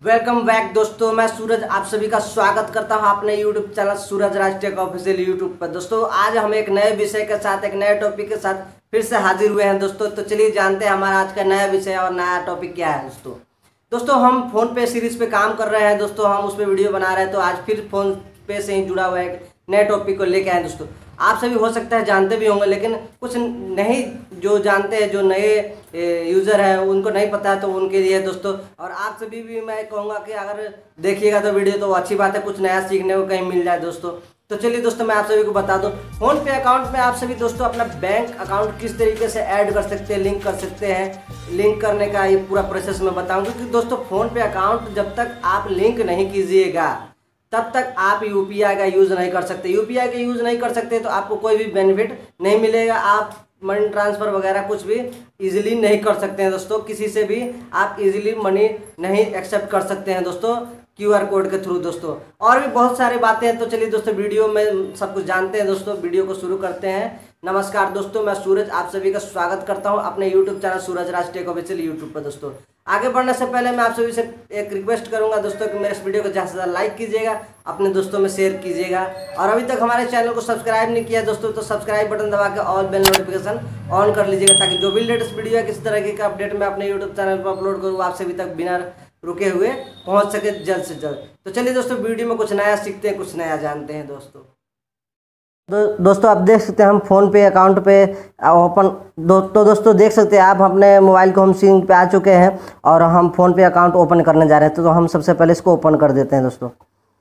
Welcome back दोस्तों, मैं सूरज आप सभी का स्वागत करता हूं अपने YouTube channel Suraj Raj tech official YouTube पर। दोस्तों आज हम एक नए विषय के साथ एक नए टॉपिक के साथ फिर से हाजिर हुए हैं दोस्तों। तो चलिए जानते हैं हमारा आज का नया विषय और नया टॉपिक क्या है दोस्तों हम फोन पे सीरीज पे काम कर रहे हैं दोस्तों, हम उस पर वीडियो बना रहे हैं। तो आज फिर फोन पे से ही जुड़ा हुआ एक नए टॉपिक को लेके आए दोस्तों। आप सभी हो सकता है जानते भी होंगे, लेकिन कुछ नहीं जो जानते हैं, जो नए यूज़र हैं उनको नहीं पता है, तो उनके लिए दोस्तों। और आप सभी भी मैं कहूँगा कि अगर देखिएगा तो वीडियो तो अच्छी बात है, कुछ नया सीखने को कहीं मिल जाए दोस्तों। तो चलिए दोस्तों मैं आप सभी को बता दूं, फोन पे अकाउंट में आप सभी दोस्तों अपना बैंक अकाउंट किस तरीके से ऐड कर सकते हैं, लिंक कर सकते हैं। लिंक करने का ये पूरा प्रोसेस मैं बताऊंगा, क्योंकि दोस्तों फोन पे अकाउंट जब तक आप लिंक नहीं कीजिएगा तब तक आप यूपीआई का यूज़ नहीं कर सकते। यूपीआई का यूज़ नहीं कर सकते तो आपको कोई भी बेनिफिट नहीं मिलेगा। आप मनी ट्रांसफ़र वगैरह कुछ भी इजीली नहीं कर सकते हैं दोस्तों। किसी से भी आप इजीली मनी नहीं एक्सेप्ट कर सकते हैं दोस्तों क्यूआर कोड के थ्रू दोस्तों। और भी बहुत सारी बातें हैं, तो चलिए दोस्तों वीडियो में सब कुछ जानते हैं दोस्तों। वीडियो को शुरू करते हैं। नमस्कार दोस्तों, मैं सूरज आप सभी का स्वागत करता हूं अपने YouTube channel Suraj Raj tech official YouTube पर दोस्तों। आगे बढ़ने से पहले मैं आप सभी से एक रिक्वेस्ट करूंगा दोस्तों कि मेरे इस वीडियो को ज़्यादा से ज़्यादा लाइक कीजिएगा, अपने दोस्तों में शेयर कीजिएगा। और अभी तक हमारे चैनल को सब्सक्राइब नहीं किया दोस्तों तो सब्सक्राइब बटन दबा के ऑल बेल नोटिफिकेशन ऑन कर लीजिएगा, ताकि जो भी लेटेस्ट वीडियो है किसी तरह का अपडेट मैं अपने यूट्यूब चैनल पर अपलोड करूँ आप सभी तक बिना रुके हुए पहुंच सके जल्द से जल्द। तो चलिए दोस्तों वीडियो में कुछ नया सीखते हैं, कुछ नया जानते हैं दोस्तों। दोस्तों आप देख सकते हैं हम फ़ोन पे अकाउंट पे ओपन तो दोस्तों देख सकते हैं आप अपने मोबाइल को हम स्क्रीन पे आ चुके हैं और हम फ़ोन पे अकाउंट ओपन करने जा रहे हैं। तो हम सबसे पहले इसको ओपन कर देते हैं दोस्तों।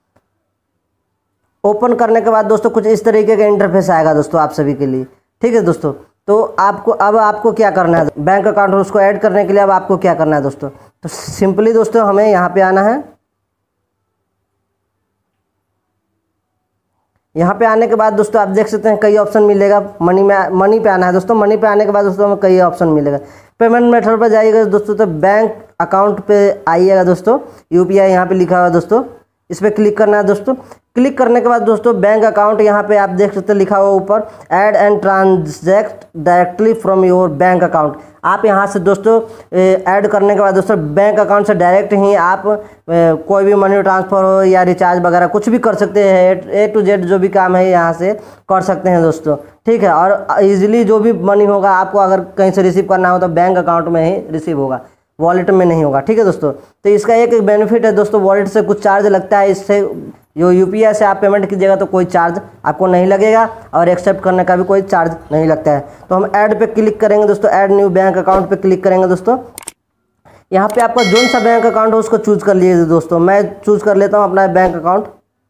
ओपन करने के बाद दोस्तों कुछ इस तरीके का इंटरफेस आएगा दोस्तों आप सभी के लिए, ठीक है दोस्तों। तो आपको क्या करना है, बैंक अकाउंट उसको ऐड करने के लिए अब आपको क्या करना है दोस्तों। तो सिंपली दोस्तों हमें यहाँ पे आना है। यहाँ पे आने के बाद दोस्तों आप देख सकते हैं कई ऑप्शन मिलेगा। मनी पे आना है दोस्तों। मनी पे आने के बाद दोस्तों हमें कई ऑप्शन मिलेगा। पेमेंट मेथड पर जाइएगा दोस्तों, तो बैंक अकाउंट पे आइएगा दोस्तों। यूपीआई यहाँ पे लिखा हुआ है दोस्तों, इस पर क्लिक करना है दोस्तों। क्लिक करने के बाद दोस्तों बैंक अकाउंट यहाँ पे आप देख सकते हैं लिखा हुआ ऊपर add and transact directly from your bank account. आप यहाँ से दोस्तों ऐड करने के बाद दोस्तों बैंक अकाउंट से डायरेक्ट ही आप कोई भी मनी ट्रांसफ़र हो या रिचार्ज वगैरह कुछ भी कर सकते हैं। ए टू जेड जो भी काम है यहाँ से कर सकते हैं दोस्तों, ठीक है। और ईजिली जो भी मनी होगा आपको अगर कहीं से रिसीव करना हो तो बैंक अकाउंट में ही रिसीव होगा, वॉलेट में नहीं होगा, ठीक है दोस्तों। तो इसका एक बेनिफिट है दोस्तों, वॉलेट से कुछ चार्ज लगता है। इससे जो यूपीआई से आप पेमेंट कीजिएगा तो कोई चार्ज आपको नहीं लगेगा और एक्सेप्ट करने का भी कोई चार्ज नहीं लगता है। तो हम ऐड पे क्लिक करेंगे दोस्तों, ऐड न्यू बैंक अकाउंट पे क्लिक करेंगे दोस्तों। यहाँ पे आपका जो सा बैंक अकाउंट हो उसको चूज कर लीजिए दोस्तों। मैं चूज कर लेता हूँ अपना बैंक अकाउंट।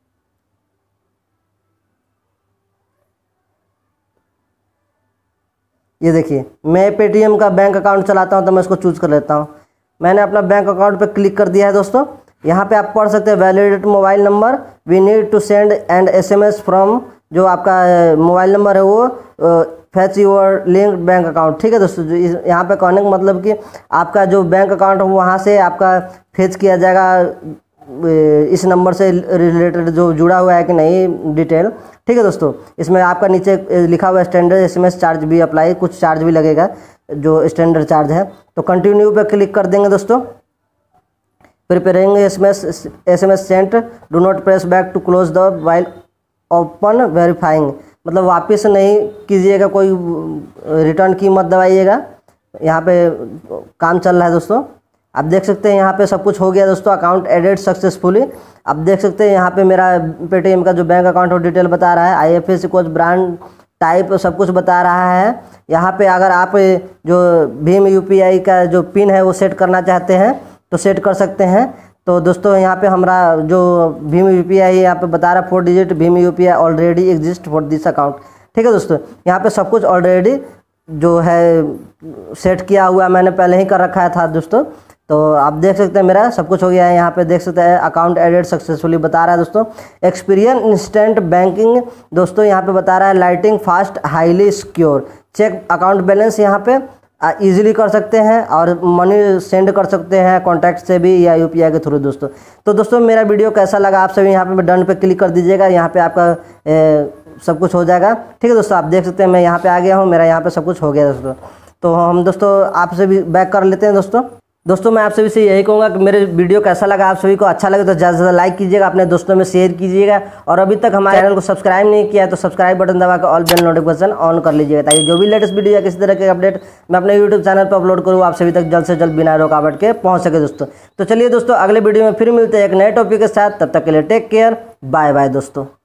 ये देखिए मैं पेटीएम का बैंक अकाउंट चलाता हूँ तो मैं इसको चूज कर लेता हूँ। मैंने अपना बैंक अकाउंट पे क्लिक कर दिया है दोस्तों। यहाँ पे आप पढ़ सकते हैं validate mobile number, we need to send and SMS from, जो आपका मोबाइल नंबर है वो fetch your link bank account, ठीक है दोस्तों। जो यहाँ पे कहने का मतलब कि आपका जो बैंक अकाउंट है वहाँ से आपका फेच किया जाएगा इस नंबर से रिलेटेड जो जुड़ा हुआ है कि नहीं डिटेल, ठीक है दोस्तों। इसमें आपका नीचे लिखा हुआ है स्टैंडर्ड एसएमएस चार्ज भी अप्लाई, कुछ चार्ज भी लगेगा जो स्टैंडर्ड चार्ज है। तो कंटिन्यू पे क्लिक कर देंगे दोस्तों। Preparing SMS sent, do not press back to close the while open verifying, मतलब वापस नहीं कीजिएगा, कोई रिटर्न की मत दबाइएगा। यहाँ पे काम चल रहा है दोस्तों। आप देख सकते हैं यहाँ पे सब कुछ हो गया दोस्तों। Account added successfully. आप देख सकते हैं यहाँ पे मेरा पेटीएम का जो बैंक अकाउंट हो डिटेल बता रहा है, आईएफएससी कोड, ब्रांड टाइप सब कुछ बता रहा है। यहाँ पे अगर आप जो भीम यूपीआई का जो पिन है वो सेट करना चाहते हैं तो सेट कर सकते हैं। तो दोस्तों यहाँ पे हमारा जो भीम यूपीआई यहाँ पे बता रहा है 4 डिजिट भीम UPI already exist for this account, ठीक है दोस्तों। यहाँ पे सब कुछ ऑलरेडी जो है सेट किया हुआ मैंने पहले ही कर रखा था दोस्तों। तो आप देख सकते हैं मेरा सब कुछ हो गया है। यहाँ पे देख सकते हैं अकाउंट एडेड सक्सेसफुली बता रहा है दोस्तों। एक्सपीरियंस इंस्टेंट बैंकिंग दोस्तों यहाँ पे बता रहा है lighting fast highly secure. Check account balance यहाँ पे इजीली कर सकते हैं और मनी सेंड कर सकते हैं कॉन्टैक्ट से भी या यूपीआई के थ्रू दोस्तों। तो दोस्तों मेरा वीडियो कैसा लगा आप सभी यहाँ पे डन पे क्लिक कर दीजिएगा। यहाँ पे आपका सब कुछ हो जाएगा, ठीक है दोस्तों। आप देख सकते हैं मैं यहाँ पे आ गया हूँ, मेरा यहाँ पे सब कुछ हो गया दोस्तों। तो हम दोस्तों आपसे भी बैक कर लेते हैं दोस्तों। दोस्तों मैं आप सभी से यही कहूँगा कि मेरे वीडियो कैसा लगा, आप सभी को अच्छा लगे तो ज़्यादा से ज़्यादा लाइक कीजिएगा, अपने दोस्तों में शेयर कीजिएगा, और अभी तक हमारे चैनल को सब्सक्राइब नहीं किया है तो सब्सक्राइब बटन दबा कर ऑल बेल नोटिफिकेशन ऑन कर लीजिएगा, ताकि जो भी लेटेस्ट वीडियो या किसी तरह के अपडेट मैं अपने यूट्यूब चैनल पर अपलोड करूँ आप सभी तक जल्द से जल्द बिना रुकावट के पहुँच सके दोस्तों। तो चलिए दोस्तों, अगले वीडियो में फिर मिलते हैं एक नए टॉपिक के साथ, तब तक के लिए टेक केयर, बाय बाय दोस्तों।